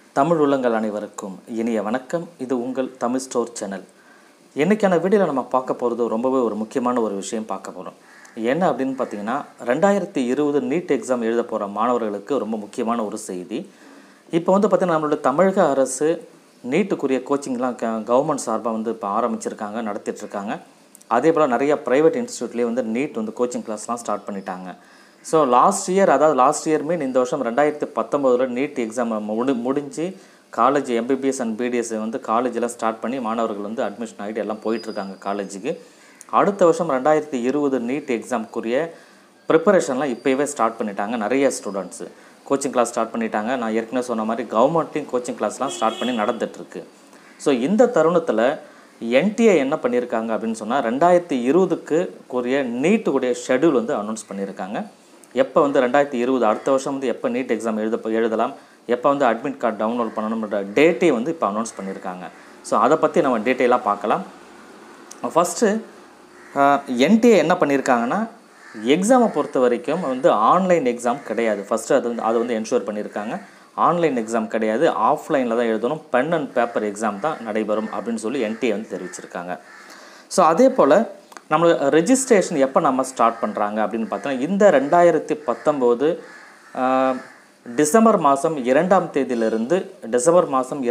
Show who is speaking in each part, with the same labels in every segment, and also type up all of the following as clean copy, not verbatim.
Speaker 1: தமிழ் உள்ளங்கள் அனைவருக்கும் இனிய வணக்கம். இது உங்கள் தமிழ் ஸ்டோர் சேனல். இன்றைக்கான வீடியோவில் நம்ம பார்க்க போகிறது ரொம்பவே ஒரு முக்கியமான ஒரு விஷயம் பார்க்க போகிறோம். என்ன அப்படின்னு பார்த்தீங்கன்னா, 2020 நீட் எக்ஸாம் எழுத போகிற மாணவர்களுக்கு ரொம்ப முக்கியமான ஒரு செய்தி. இப்போ பார்த்தீங்கன்னா, நம்மளோட தமிழக அரசு நீட்டுக்குரிய கோச்சிங்லாம் கவர்மெண்ட் சார்பாக இப்போ ஆரம்பிச்சிருக்காங்க, நடத்திட்டுருக்காங்க. அதே போல் நிறைய ப்ரைவேட் இன்ஸ்டியூட்லேயே நீட் கோச்சிங் கிளாஸ்லாம் ஸ்டார்ட் பண்ணிட்டாங்க. ஸோ லாஸ்ட் இயர் மீன் இந்த வருஷம் 2019 நீட் எக்ஸாம் முடிஞ்சு காலேஜ் எம்பிபிஎஸ் அண்ட் பிடிஎஸ் காலேஜெலாம் ஸ்டார்ட் பண்ணி மாணவர்கள் அட்மிஷன் ஆகிட்டு எல்லாம் போயிட்டுருக்காங்க காலேஜுக்கு. அடுத்த வருஷம் 2020 நீட் எக்ஸாமுக்குரிய ப்ரிப்பரேஷன்லாம் இப்போவே ஸ்டார்ட் பண்ணிட்டாங்க. நிறைய ஸ்டூடெண்ட்ஸு கோச்சிங் கிளாஸ் ஸ்டார்ட் பண்ணிட்டாங்க. நான் ஏற்கனவே சொன்ன மாதிரி கவர்மெண்ட்லேயும் கோச்சிங் கிளாஸ்லாம் ஸ்டார்ட் பண்ணி நடந்துகிட்ருக்கு. ஸோ இந்த தருணத்தில் என்டிஏ என்ன பண்ணியிருக்காங்க அப்படின்னு சொன்னால், 2020க்கு கூடிய நீட்டுக்குடைய ஷெடியூல் அனௌன்ஸ் பண்ணியிருக்காங்க. எப்போ 2020 அடுத்த வருஷம் எப்போ நீட் எக்ஸாம் எழுதலாம், எப்போ அட்மிட் கார்டு டவுன்லோட் பண்ணணுன்ற டேட்டே இப்போ அனௌன்ஸ் பண்ணியிருக்காங்க. ஸோ அதை பற்றி நம்ம டீட்டெயிலாக பார்க்கலாம். ஃபஸ்ட்டு என்டிஏ என்ன பண்ணியிருக்காங்கன்னா, எக்ஸாமை பொறுத்த வரைக்கும் ஆன்லைன் எக்ஸாம் கிடையாது. ஃபஸ்ட்டு அது என்ஷூர் பண்ணியிருக்காங்க. ஆன்லைன் எக்ஸாம் கிடையாது, ஆஃப்லைனில் தான் எழுதணும், பென் அண்ட் பேப்பர் எக்ஸாம் தான் நடைபெறும் அப்படின்னு சொல்லி என்டிஏ தெரிவிச்சிருக்காங்க. ஸோ அதே போல் நம்மளோட ரெஜிஸ்ட்ரேஷன் எப்போ நம்ம ஸ்டார்ட் பண்ணுறாங்க அப்படின்னு பார்த்தோன்னா, இந்த 2019 டிசம்பர் மாதம் 2ஆம் தேதியிலிருந்து டிசம்பர் மாதம்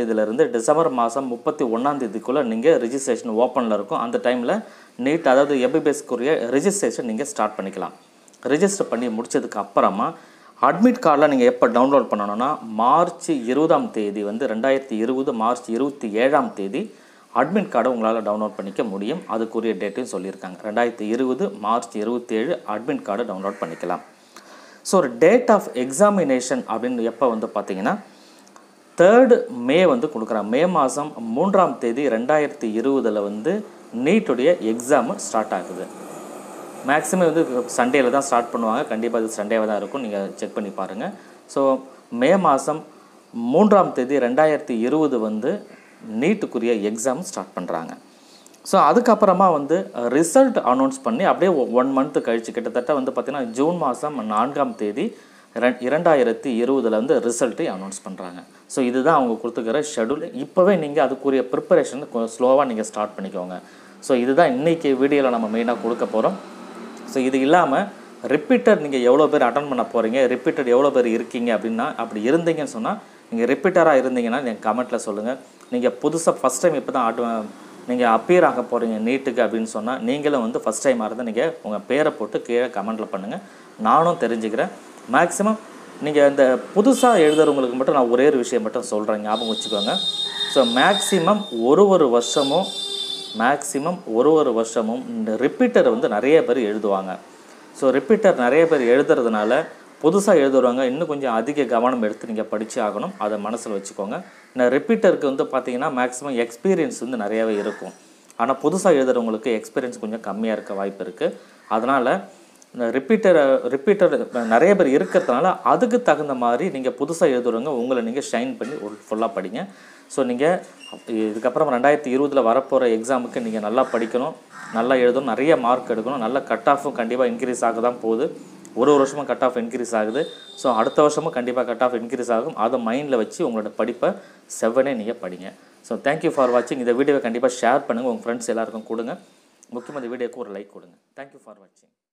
Speaker 1: 31ஆம் தேதிக்குள்ளே நீங்கள் ரெஜிஸ்ட்ரேஷன் ஓப்பனில் இருக்கும். அந்த டைமில் நீட் அதாவது எம்பிபிஎஸ்க்குரிய ரெஜிஸ்ட்ரேஷன் நீங்கள் ஸ்டார்ட் பண்ணிக்கலாம். ரெஜிஸ்டர் பண்ணி முடித்ததுக்கு அப்புறமா அட்மிட் கார்டில் நீங்கள் எப்போ டவுன்லோட் பண்ணணும்னா, மார்ச் 20ஆம் தேதி 2020 மார்ச் 27ஆம் தேதி அட்மிட் கார்டை உங்களால் டவுன்லோட் பண்ணிக்க முடியும். அதுக்குரிய டேட்டையும் சொல்லியிருக்காங்க. 2020 மார்ச் 27 அட்மிட் கார்டை டவுன்லோட் பண்ணிக்கலாம். ஸோ ஒரு டேட் ஆஃப் எக்ஸாமினேஷன் அப்படின்னு எப்போ பார்த்தீங்கன்னா 3rd மே கொடுக்குறாங்க. மே மாதம் 3ஆம் தேதி 2020 நீட்டுடைய எக்ஸாமு ஸ்டார்ட் ஆகுது. மேக்ஸிமம் சண்டேயில் தான் ஸ்டார்ட் பண்ணுவாங்க. கண்டிப்பாக அது சண்டேவாக தான் இருக்கும், நீங்கள் செக் பண்ணி பாருங்கள். ஸோ மே மாதம் 3ஆம் தேதி 2020 நீட்டுக்குரிய எக்ஸாம் ஸ்டார்ட் பண்ணுறாங்க. ஸோ அதுக்கப்புறமா ரிசல்ட் அனௌன்ஸ் பண்ணி அப்படியே 1 மந்த்து கழிச்சு கிட்டத்தட்ட பார்த்திங்கன்னா ஜூன் மாதம் 4ஆம் தேதி 2020 ரிசல்ட்டை அனௌன்ஸ் பண்ணுறாங்க. ஸோ இதுதான் அவங்க கொடுத்துக்கிற ஷெடியூல். இப்போவே நீங்கள் அதுக்குரிய ப்ரிப்பரேஷன் கொஞ்சம் ஸ்லோவாக நீங்கள் ஸ்டார்ட் பண்ணிக்கோங்க. ஸோ இதுதான் இன்றைக்கி வீடியோவில் நம்ம மெயினாக கொடுக்க போகிறோம். ஸோ இது இல்லாமல் ரிப்பீட்டர் நீங்கள் எவ்வளோ பேர் அட்டன் பண்ண போகிறீங்க, ரிப்பீட்டர் எவ்வளோ பேர் இருக்கீங்க அப்படின்னா, அப்படி இருந்தீங்கன்னு சொன்னால் நீங்கள் ரிப்பீட்டராக இருந்தீங்கன்னா நீங்கள் கமெண்ட்டில் சொல்லுங்கள். நீங்கள் புதுசாக ஃபஸ்ட் டைம் இப்போ தான் நீங்கள் அப்பியர் ஆக போகிறீங்க நீட்டுக்கு அப்படின்னு சொன்னால், நீங்களும் ஃபஸ்ட் டைமாக இருந்தால் நீங்கள் உங்கள் பேரை போட்டு கீழே கமெண்ட்டில் பண்ணுங்கள். நானும் தெரிஞ்சுக்கிறேன். மேக்ஸிமம் நீங்கள் இந்த புதுசாக எழுதுறவங்களுக்கு மட்டும் நான் ஒரே ஒரு விஷயம் மட்டும் சொல்கிறேன், ஞாபகம் வச்சுக்கோங்க. ஸோ மேக்ஸிமம் ஒரு வருஷமும் இந்த ரிப்பீட்டர் நிறைய பேர் எழுதுவாங்க. ஸோ ரிப்பீட்டர் நிறைய பேர் எழுதுறதுனால புதுசாக எழுதுறவங்க இன்னும் கொஞ்சம் அதிக கவனம் எடுத்து நீங்கள் படித்து ஆகணும். அதை மனசில் வச்சுக்கோங்க. இந்த ரிப்பீட்டருக்கு பார்த்தீங்கன்னா மேக்ஸிமம் எக்ஸ்பீரியன்ஸ் நிறையாவே இருக்கும். ஆனால் புதுசாக எழுதுறவங்களுக்கு எக்ஸ்பீரியன்ஸ் கொஞ்சம் கம்மியாக இருக்க வாய்ப்பு இருக்குது. அதனால் இந்த ரிப்பீட்டர் நிறைய பேர் இருக்கிறதுனால அதுக்கு தகுந்த மாதிரி நீங்கள் புதுசாக எழுதுறவங்க உங்களை நீங்கள் ஷைன் பண்ணி ஃபுல்லாக படிங்க. ஸோ நீங்கள் இதுக்கப்புறம் 2020 வரப்போகிற எக்ஸாமுக்கு நீங்கள் நல்லா படிக்கணும், நல்லா எழுதணும், நிறைய மார்க் எடுக்கணும். நல்ல கட் ஆஃபும் கண்டிப்பாக இன்க்ரீஸ் ஆக தான் போகுது. ஒரு வருஷமும் கட் ஆஃப் இன்க்ரீஸ் ஆகுது. ஸோ அடுத்த வருஷமும் கண்டிப்பாக கட் ஆஃப் இன்க்ரீஸ் ஆகும். அதை மைண்டில் வச்சு உங்களோட படிப்பை செவ்வனே நீங்கள் படிங்க. ஸோ தேங்க்யூ ஃபார் வாட்சிங். இந்த வீடியோவை கண்டிப்பாக ஷேர் பண்ணுங்கள், உங்கள் ஃப்ரெண்ட்ஸ் எல்லாருக்கும் கொடுங்க. முக்கியமாக இந்த வீடியோக்கு ஒரு லைக் கொடுங்க. தேங்க்யூ ஃபார் வாட்சிங்.